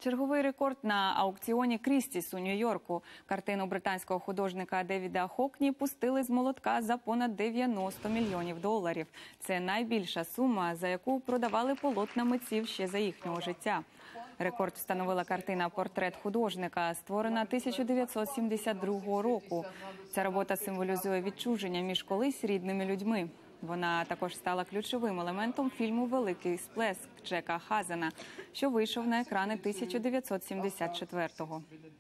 Черговий рекорд на аукціоні Крістіс у Нью-Йорку. Картину британського художника Девіда Хокні пустили з молотка за понад 90 мільйонів доларів. Це найбільша сума, за яку продавали полотна митців ще за їхнього життя. Рекорд встановила картина «Портрет художника», створена 1972 року. Ця робота символізує відчуження між колись рідними людьми. Вона також стала ключовим елементом фільму «Великий сплеск» Джека Хазена, що вийшов на екрани 1974-го.